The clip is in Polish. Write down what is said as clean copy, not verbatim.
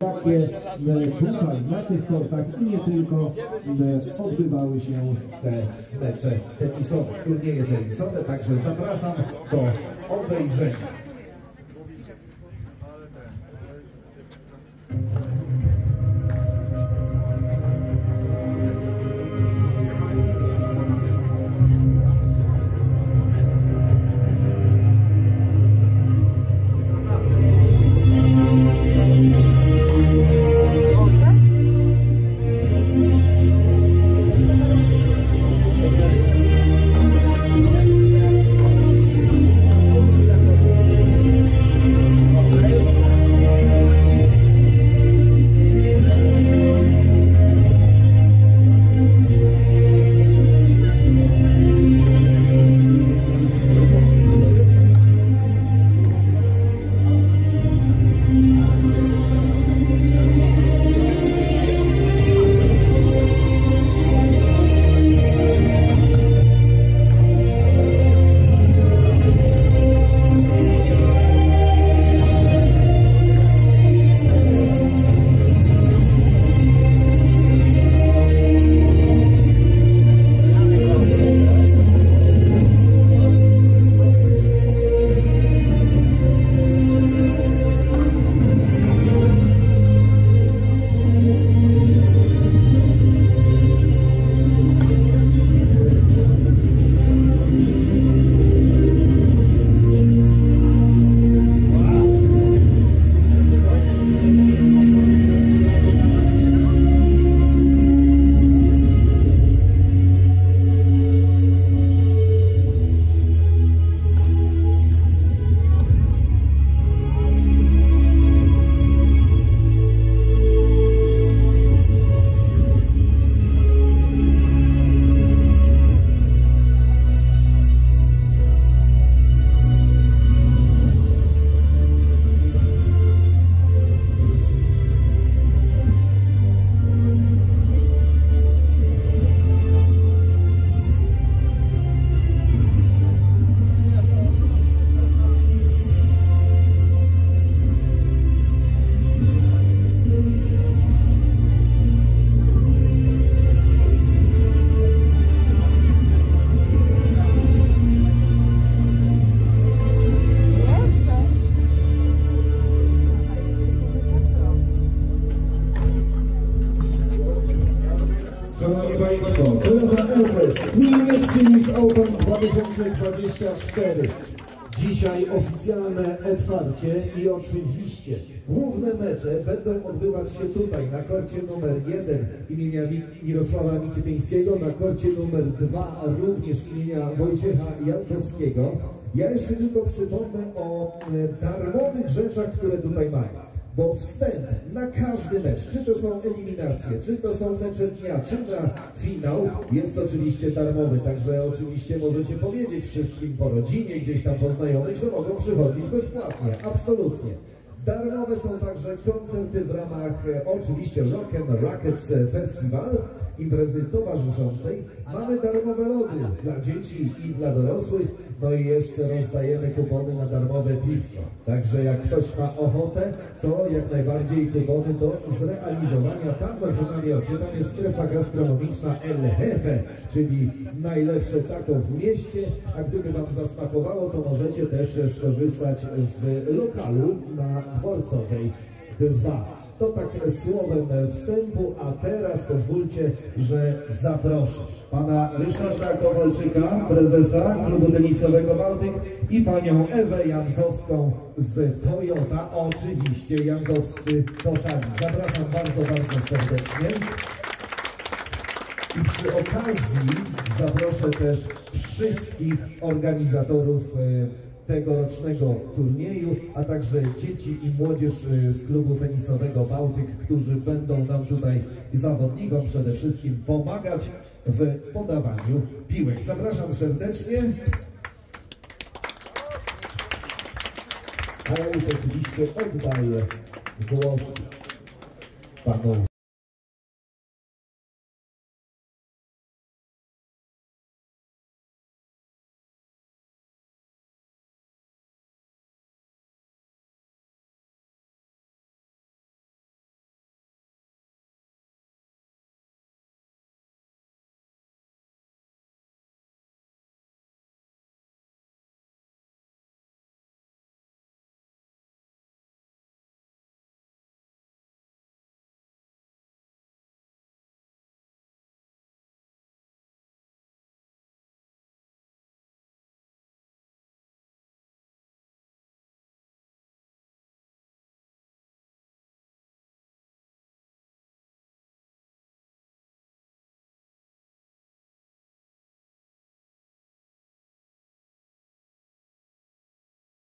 Takie tutaj na tych kortach i nie tylko odbywały się te mecze tenisowe, turnieje tenisowe, także zapraszam do obejrzenia. Szanowni Państwo, Toyota Airways Queen Series Open 2024. Dzisiaj oficjalne otwarcie i oczywiście główne mecze będą odbywać się tutaj na korcie numer 1 imienia Mirosława Mitytyńskiego, na korcie numer 2 również imienia Wojciecha Jankowskiego. Ja jeszcze tylko przypomnę o darmowych rzeczach, które tutaj mają. Bo wstęp na każdy mecz, czy to są eliminacje, czy to są mecze dnia, czy na finał, jest oczywiście darmowy. Także oczywiście możecie powiedzieć wszystkim po rodzinie, gdzieś tam po znajomych, że mogą przychodzić bezpłatnie. Absolutnie. Darmowe są także koncerty w ramach oczywiście Rock and Rackets Festival, imprezy towarzyszącej. Mamy darmowe lody dla dzieci i dla dorosłych, no i jeszcze rozdajemy kupony na darmowe piwko. Także jak ktoś ma ochotę, to jak najbardziej kupony do zrealizowania. Tam w namiocie, tam jest strefa gastronomiczna El Jefe, czyli najlepsze taco w mieście, a gdyby wam zasmakowało, to możecie też skorzystać z lokalu na Dworcowej 2. To tak słowem wstępu, a teraz pozwólcie, że zaproszę pana Ryszarda Kowalczyka, prezesa klubu tenisowego Bałtyk, i panią Ewę Jankowską z Toyota, oczywiście Jankowscy koszarni. Zapraszam bardzo, bardzo serdecznie. I przy okazji zaproszę też wszystkich organizatorów tegorocznego turnieju, a także dzieci i młodzież z klubu tenisowego Bałtyk, którzy będą nam tutaj, zawodnikom przede wszystkim, pomagać w podawaniu piłek. Zapraszam serdecznie. A ja już oczywiście oddaję głos panu